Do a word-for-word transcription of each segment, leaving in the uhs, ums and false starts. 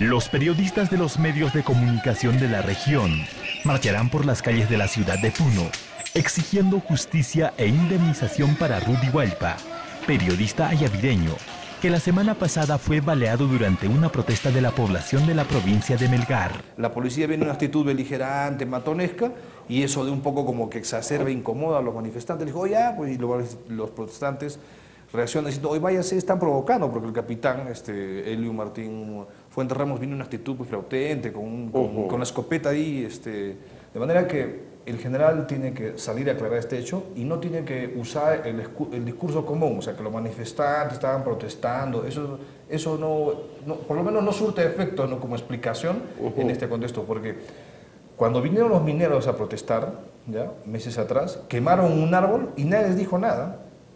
Los periodistas de los medios de comunicación de la región marcharán por las calles de la ciudad de Puno, exigiendo justicia e indemnización para Rudy Hualpa, periodista ayavireño, que la semana pasada fue baleado durante una protesta de la población de la provincia de Melgar. La policía viene en una actitud beligerante, matonesca, y eso de un poco como que exacerba e incomoda a los manifestantes. Le dijo, oye, ya, pues, y los, los protestantes reaccionan diciendo, oye, vaya, se están provocando, porque el capitán este, Elio Martín Fuentes Ramos viene en una actitud pues, flautente, con, un, con, uh-huh. con la escopeta ahí, este, de manera que el general tiene que salir a aclarar este hecho y no tiene que usar el, el discurso común, o sea, que los manifestantes estaban protestando, eso, eso no, no, por lo menos no surte efecto ¿no? como explicación uh-huh. en este contexto, porque cuando vinieron los mineros a protestar, ya, meses atrás, quemaron un árbol y nadie les dijo nada.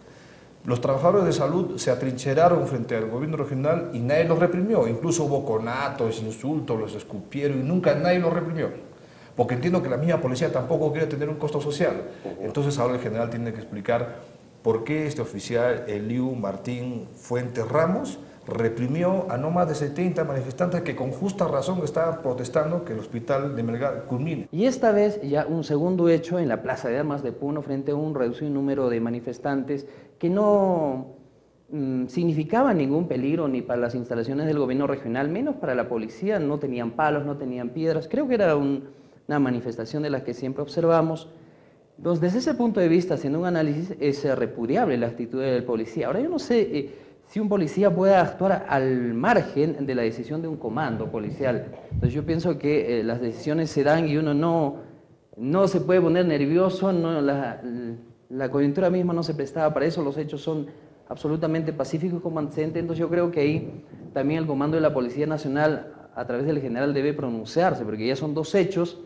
Los trabajadores de salud se atrincheraron frente al gobierno regional y nadie los reprimió, incluso hubo conatos, insultos, los escupieron y nunca nadie los reprimió. Porque entiendo que la misma policía tampoco quiere tener un costo social. Entonces ahora el general tiene que explicar por qué este oficial Elio Martín Fuentes Ramos reprimió a no más de setenta manifestantes que con justa razón estaban protestando que el hospital de Melgar culmine. Y esta vez ya un segundo hecho en la Plaza de Armas de Puno frente a un reducido número de manifestantes que no mmm, significaban ningún peligro ni para las instalaciones del gobierno regional, menos para la policía, no tenían palos, no tenían piedras, creo que era un... una manifestación de las que siempre observamos. Entonces, desde ese punto de vista, haciendo un análisis, es repudiable la actitud del policía. Ahora, yo no sé eh, si un policía puede actuar al margen de la decisión de un comando policial. Entonces, yo pienso que eh, las decisiones se dan y uno no, no se puede poner nervioso, no, la, la coyuntura misma no se prestaba para eso, los hechos son absolutamente pacíficos y convincentes. Entonces, yo creo que ahí también el comando de la Policía Nacional, a través del general, debe pronunciarse, porque ya son dos hechos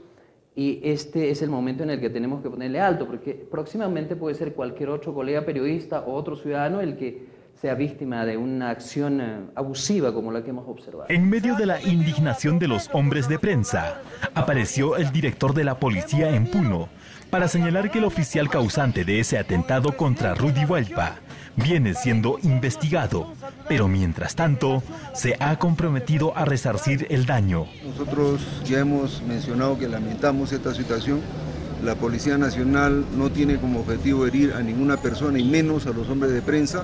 y este es el momento en el que tenemos que ponerle alto, porque próximamente puede ser cualquier otro colega periodista o otro ciudadano el que sea víctima de una acción abusiva como la que hemos observado. En medio de la indignación de los hombres de prensa, apareció el director de la policía en Puno para señalar que el oficial causante de ese atentado contra Rudy Hualpa viene siendo investigado, pero mientras tanto se ha comprometido a resarcir el daño. Nosotros ya hemos mencionado que lamentamos esta situación. La Policía Nacional no tiene como objetivo herir a ninguna persona y menos a los hombres de prensa.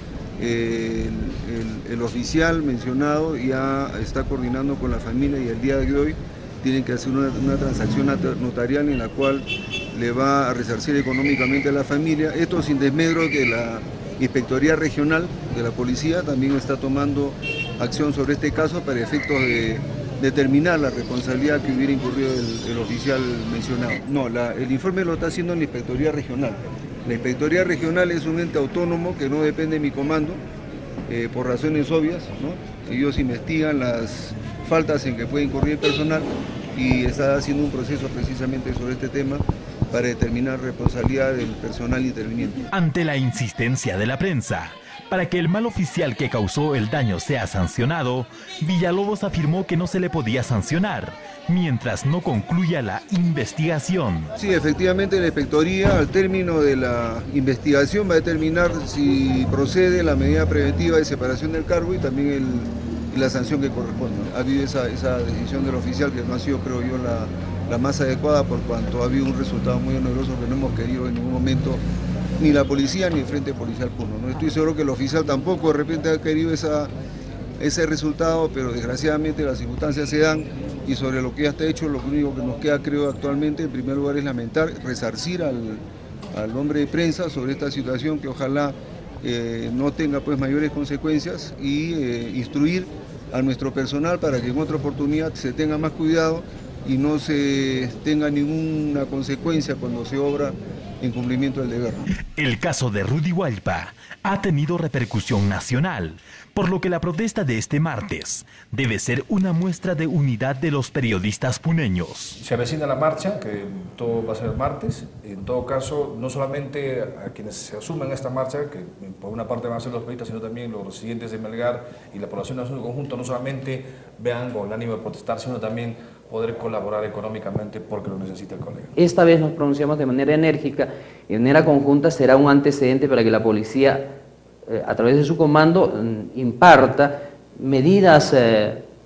El, el, el oficial mencionado ya está coordinando con la familia y el día de hoy tienen que hacer una, una transacción notarial en la cual le va a resarcir económicamente a la familia. Esto sin desmedro que la Inspectoría Regional de la Policía también está tomando acción sobre este caso para efectos de determinar la responsabilidad que hubiera incurrido el, el oficial mencionado. No, la, el informe lo está haciendo la Inspectoría Regional. La Inspectoría Regional es un ente autónomo que no depende de mi comando, eh, por razones obvias, ¿no? Ellos investigan las faltas en que puede incurrir el personal y está haciendo un proceso precisamente sobre este tema para determinar responsabilidad del personal interviniente. Ante la insistencia de la prensa para que el mal oficial que causó el daño sea sancionado, Villalobos afirmó que no se le podía sancionar mientras no concluya la investigación. Sí, efectivamente la Inspectoría al término de la investigación va a determinar si procede la medida preventiva de separación del cargo y también el, y la sanción que corresponde. Ha habido esa, esa decisión del oficial que no ha sido, creo yo, la, la más adecuada por cuanto ha habido un resultado muy oneroso que no hemos querido en ningún momento ni la policía ni el Frente Policial Puno. No estoy seguro que el oficial tampoco de repente ha querido esa, ese resultado, pero desgraciadamente las circunstancias se dan y sobre lo que ya está hecho, lo único que nos queda, creo, actualmente, en primer lugar es lamentar, resarcir al, al hombre de prensa sobre esta situación que ojalá eh, no tenga pues mayores consecuencias y eh, instruir a nuestro personal para que en otra oportunidad se tenga más cuidado y no se tenga ninguna consecuencia cuando se obra en cumplimiento del deber. El caso de Rudy Hualpa ha tenido repercusión nacional, por lo que la protesta de este martes debe ser una muestra de unidad de los periodistas puneños. Se avecina la marcha, que todo va a ser el martes. En todo caso, no solamente a quienes se asumen esta marcha, que por una parte van a ser los periodistas, sino también los residentes de Melgar y la población nacional en conjunto, no solamente vean con el ánimo de protestar, sino también poder colaborar económicamente porque lo necesita el colega. Esta vez nos pronunciamos de manera enérgica y de manera conjunta. Será un antecedente para que la policía, eh, a través de su comando, imparta medidas eh,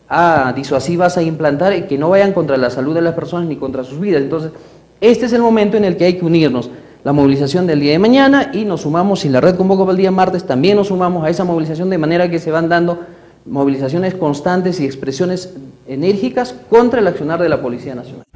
a disuasivas a implantar y que no vayan contra la salud de las personas ni contra sus vidas. Entonces, este es el momento en el que hay que unirnos. La movilización del día de mañana, y nos sumamos, si la red convoca para el día martes, también nos sumamos a esa movilización, de manera que se van dando movilizaciones constantes y expresiones enérgicas contra el accionar de la Policía Nacional.